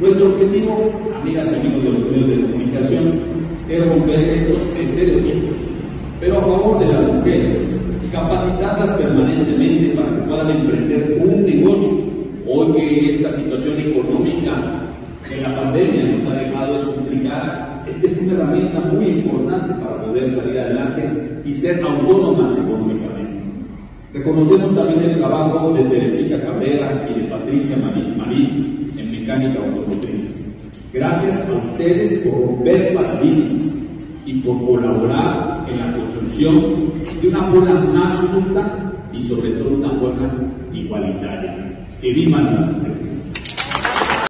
Nuestro objetivo, amigas y amigos de los medios de comunicación, es romper estos estereotipos, pero a favor de las mujeres, capacitarlas permanentemente para que puedan emprender un negocio. Hoy que esta situación económica en la pandemia nos ha dejado es complicada, esta es una herramienta muy importante para poder salir adelante y ser autónomas económicamente. Reconocemos también el trabajo de Teresita Cabrera y de Patricia Marín en mecánica automotriz. Gracias a ustedes por romper paradigmas y por colaborar en la construcción de una forma más justa y sobre todo una forma igualitaria. ¡Que vivan las mujeres!